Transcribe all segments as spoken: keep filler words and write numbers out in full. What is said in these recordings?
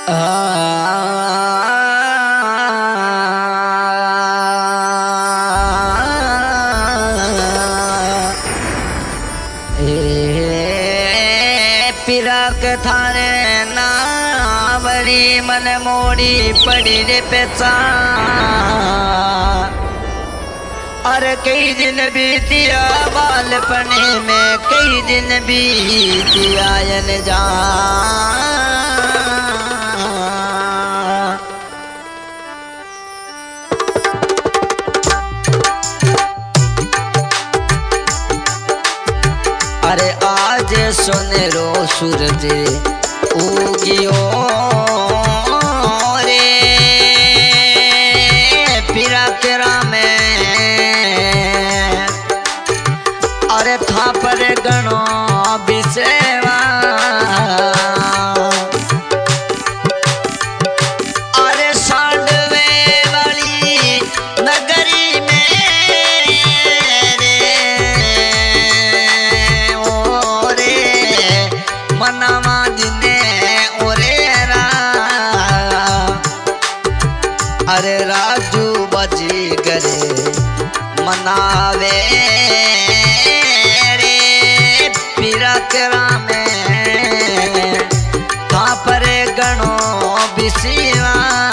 पिराक थारे नावड़ी मन मोड़ी पड़ी रे पेचा। और कई दिन बीतिया बालपने में, कई दिन बीतिया यन जा। अरे आज सुनरो सूरज उगियो रे पिरा तेरा में। अरे था पर गणो बिसेवा। अरे सांडवे वाली नगरी में मनावा दिने ओरे रा। अरे राजू बजी गरे मनावे रे पीरा तेरा में। था पर गणो बिसीवा।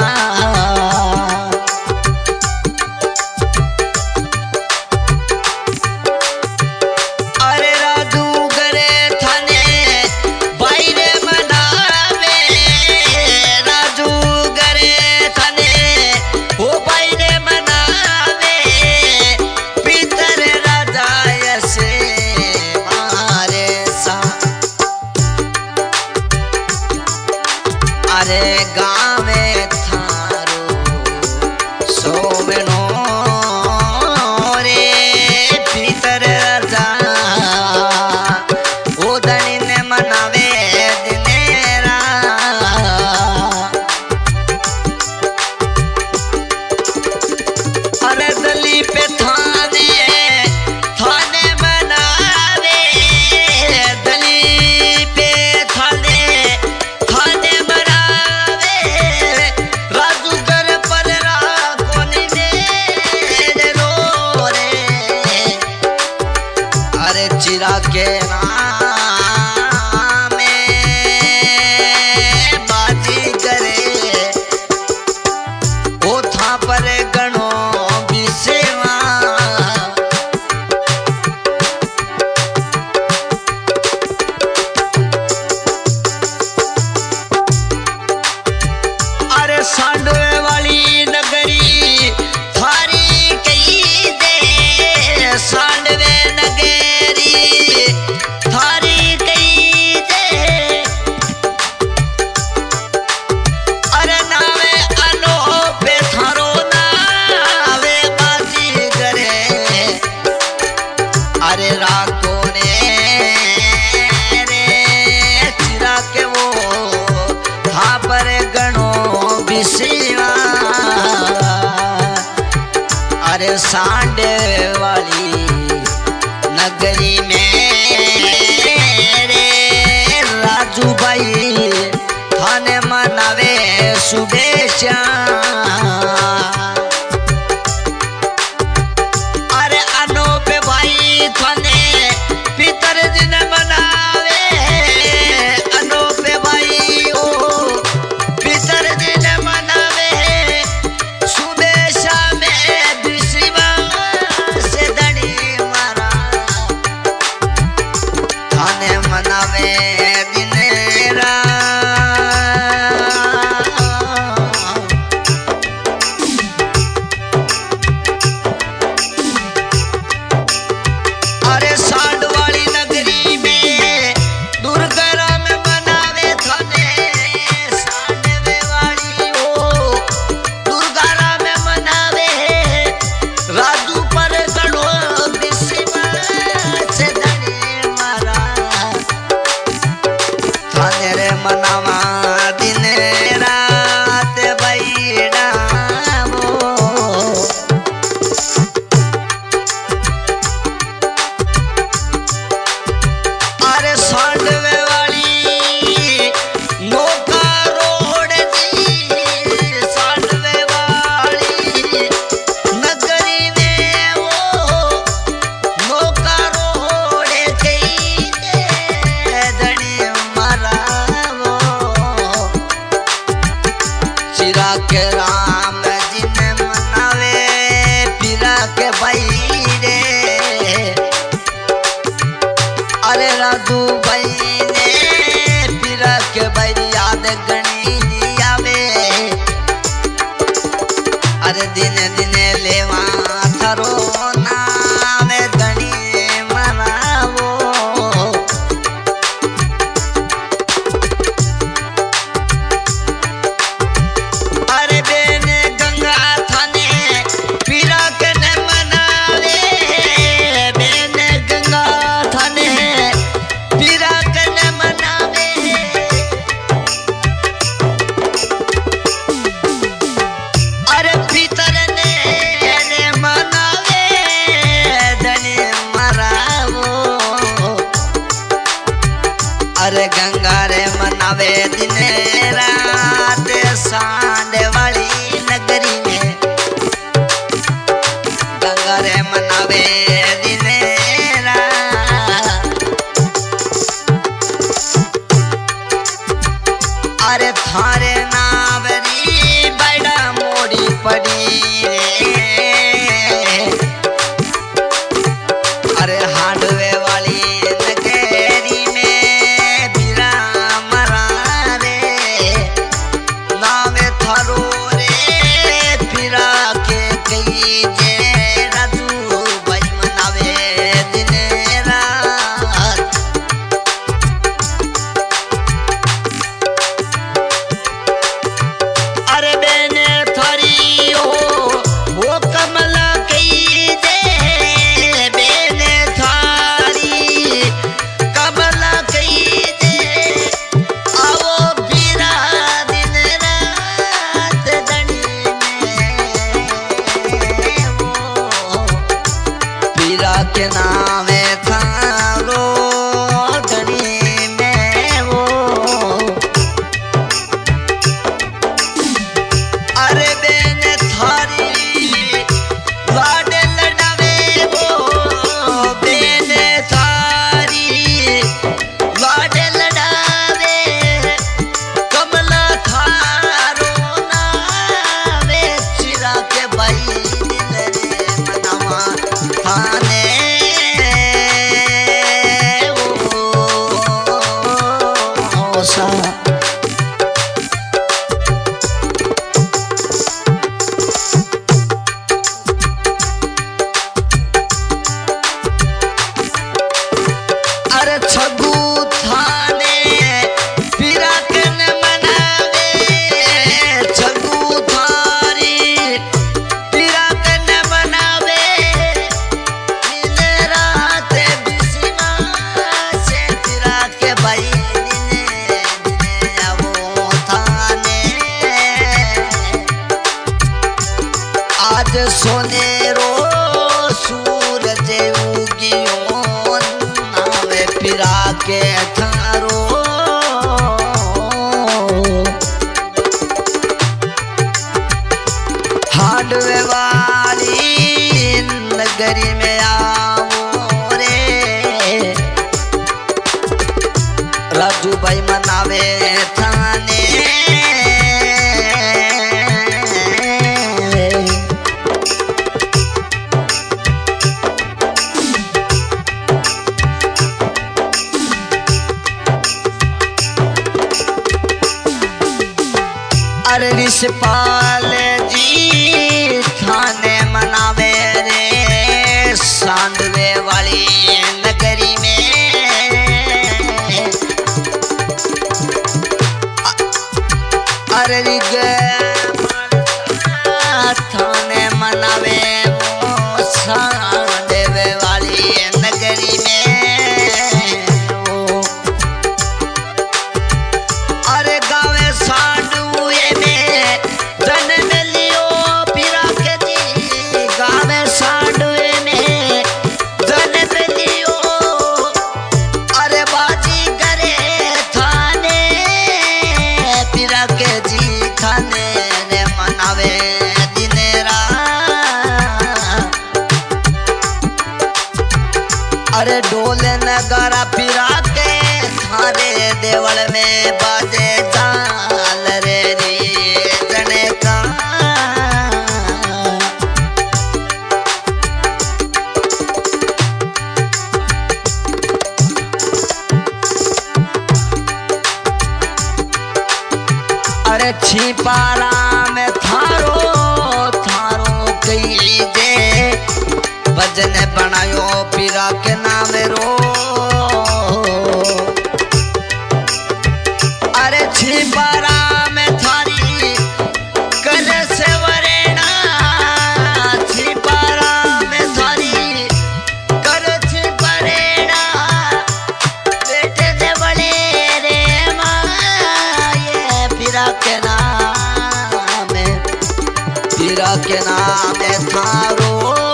अरे गाँव थारो सोमनो रे भीतर जा। ओ दनी ने मनावे दिनेरा। अरे दली पे थाने थाने मनावे। दली पे थाने थाने चिरा के नाम बाजी करे। वो था पर गणो बिसेवा। अरे सांडवे वाली नगरी थारी कई दे। सांडवे नगरी थारी कई दे। अरे नावे अनोपे थारो नावे बाजी करे। अरे राको ने रे चिरा के वो था पर गणो बिसीवा। अरे सांडे वाली नगरी में रे राजू भाई थाने मनावे सुबेशा। अरे अनोपे भाई थाने पितर दिन मनावे। अनोपे भाई ओ पितर दिन मनावे। सुबेशा में बिसीवा से दड़ी मारा। थाने मनावे दिनेरा। अरे सांड वाली नगरी में दुर्गरा में मनावे थाने। सांडवे वाली ओ दुर्गरा में मनावे। राजू पर गणो बिसीवा से दड़ी मारा। थाने रे मनावा दिन रात बैठा वो। अरे सांडवे वाली नौका रोड के राम जी ने मनावे पीरा के भाई रे। अरे राजू भाई ने पीरा के भाई याद गणी आवे। अरे दिन दिन लेवा थारो नाम गणी मनावो। अरे बेन गंगा थाने पीरा के न मनावे। बेन गंगा थाने पीरा के न मनावे। अरे भीतर ने मनावे धनी मरावो। अरे गंगा रे मनावे दिन रात सांडे वाली नगरी में। गंगा रे मनावे दिन रात। अरे थारे नावरी बड़ा मोड़ी पड़ी रे। अरे हांडवे वाली नगरी में पीरा मरा रे। नावे थारो रे पीरा के कई जे राजू भाई मनावे दिन रात। अरे बेने थारी हो वो कमला कई जे। बेने थारी कमला कई जे। आवो पीरा दिन रात धनी में वो। पीरा के नामे थारो धनी में वो। अरे बेन थारी लाडे लड़ावे वो। बेन थारी लाडे लड़ावे। कमला थारो नावे चिरा के भाई दिल रे मनावा थाने वो सा। अरे छगू थाने पीरा के न मनावे। छगू थारी पीरा के न मनावे। दिन रात बिस्मा से पीरा के भाई दिने दिने आवो थाने। आज सोनेरो सूरज उगियो नावे पीरा के थारो। हांडवे वाली नगरी में आओ रे। राजू भाई मनावे थाने। अरे रिशपाल जी थाने मनावे रे। सांडवे वाली नगरी में। अरे रिग थाने मनावे वो सांडवे वाली नगरी में वो। अरे गावे सांडवे में जन्म लियो पीरा के जी। गावे सांडवे में जन्म लियो। अरे बाजी करे थाने पीरा के जी थाने ने मनावे दिन रात। अरे ढोल नगारा पीरा के थारे देवल में बाजे चाल रे रे जने का। अरे छिपारा में थारो थारो कई दे भजन बनायो पीरा के नाम रो। अरे छिपारा में थारी कल से वरेणा छिपारा में थारी कर छिपरेणा बेटे दे बड़े रे माये पीरा के नाम पीरा के नाम थारो।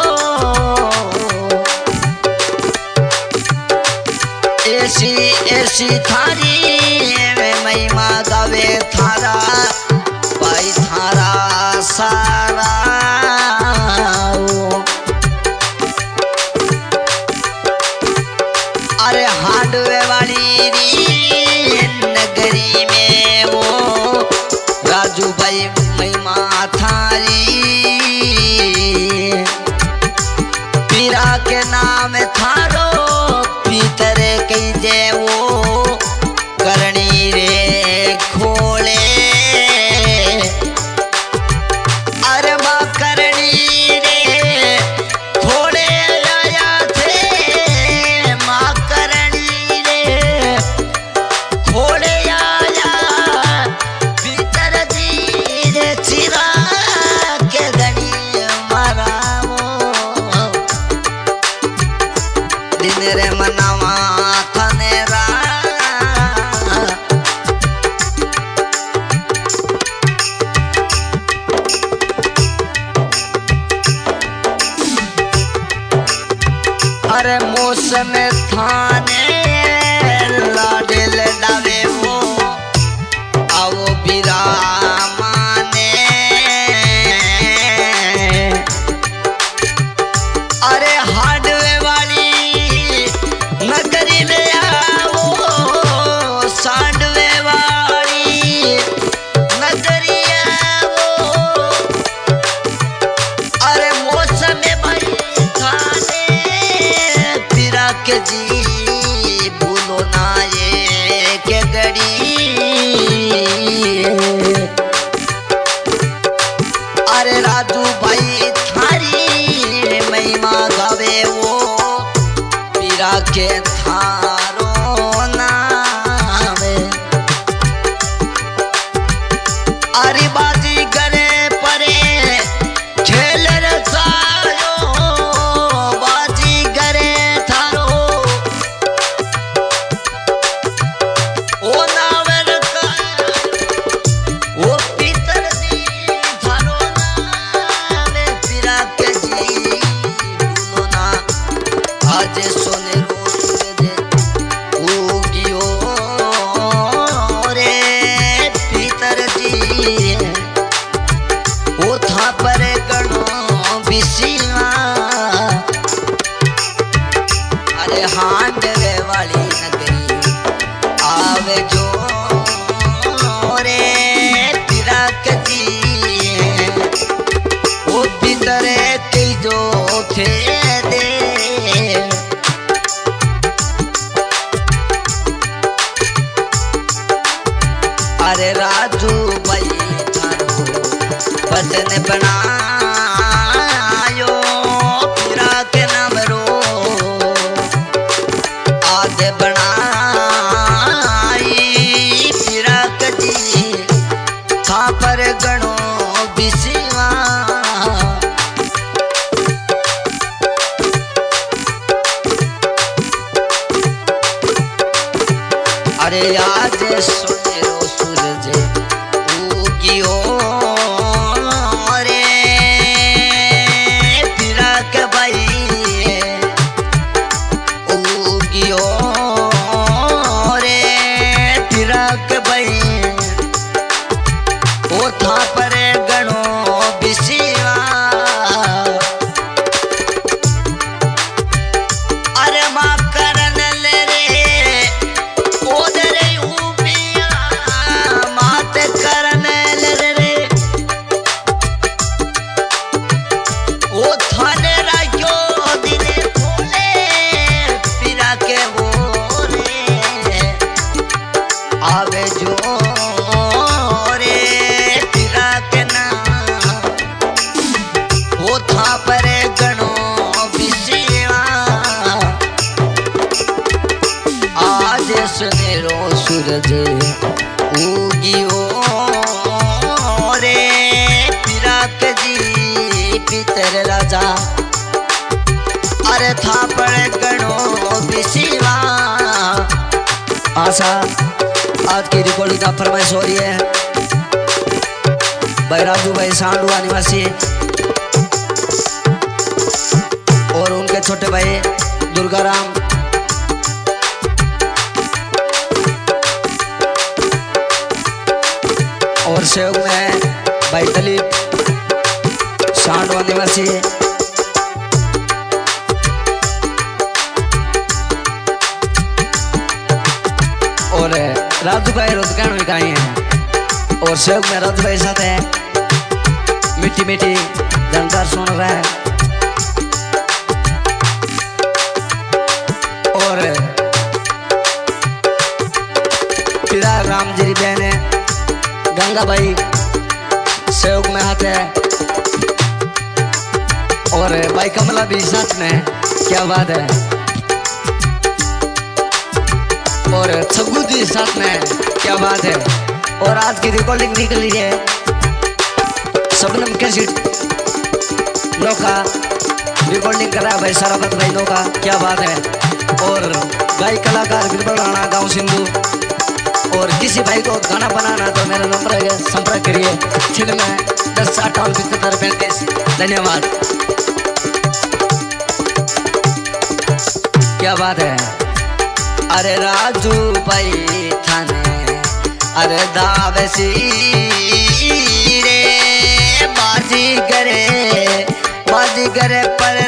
ऐसी ऐसी थारी महिमा गावे थारा भाई थारा सारा। अरे हांडवे वाली नगरी में वो राजू भाई महिमा थारी पीरा के नाम थारो पीतर कई जे वो करणी रे खोले। अरे माँ करणी रे थोड़े आया थे माँ करणी रे थोड़े आया भीतर जी रे चिरा के गणी मारा दिन रे मनावा थनेरा। अरे मौसम थाने लाडे लडावे वो आओ बिरा माने। अरे हाडवे वाली नगरी में आओ सांडवे वाली नगरी आओ। अरे मौसम भाई थाने पीरा के जी भूलो ना ये के गड़ी। अरे राजू भाई थारी महिमा गावे वो पीरा के थारो नाम। अरे बाजी करे परे खेल रसायो बाजी करे थारो ओ नावर का ओ पीतर जी थारो नाम पीरा के जी भूलो ना आज सोने रो सूरज उगियो रे पीतर जी ओ था पर गणो बिसिला। अरे हांडवे वाली नगरी आवे जो रे पीरा के जी ओ पीतर के जो थे दे। अरे राजू भाई थारो भजन बनायो पीरा के नाम रो आज बनाई पीरा के जी था पर गणो बिसिवा। अरे आज सुने रो सूरज उगियो रे पीरा के भाई उगियो रे पीरा के भाई ओ था पर गणो बिसिवा। अरे माँ करन ले रे ओदरे उपिया मात करन ले रे ओ थाने राजो दिने खोले पीरा के वो रे आवे जो रे सूरज उगी ओ रे पिराक जी पितर राजा अरे थापड़ गणो बिशिवा। आशा आज की रिकॉर्डिंग का फरमाइश हो रही है भाई राजू भाई सांडुआ निवासी और उनके छोटे भाई दुर्गाराम और सहयोग में भाई दलीप सांडुआ निवासी और राजू भाई रोजगार में कहीं है और सहयोग में राजू भाई साथ है मिट्टी मिट्टी जानकार सुन रहा है और पिरा राम जी बहन है गंगा भाई सहयोग में हाथ है और भाई कमला भी साथ में क्या बात है और छगू जी साथ में क्या बात है। और आज की रिकॉर्डिंग निकली है सबनम कैसेट नौका रिकॉर्डिंग कर रहा है भाई सराबत भाई नौका क्या बात है। और गाय कलाकार बिरबल राणा गाँव सिंधु और किसी भाई को गाना बनाना तो मेरा नंबर है संपर्क करिए छिड़ में दस साठ और पिछहत्तर पैंतीस। धन्यवाद क्या बात है। अरे राजू भाई थाने अरे दावसी रे बाजी करे बाजी करे पर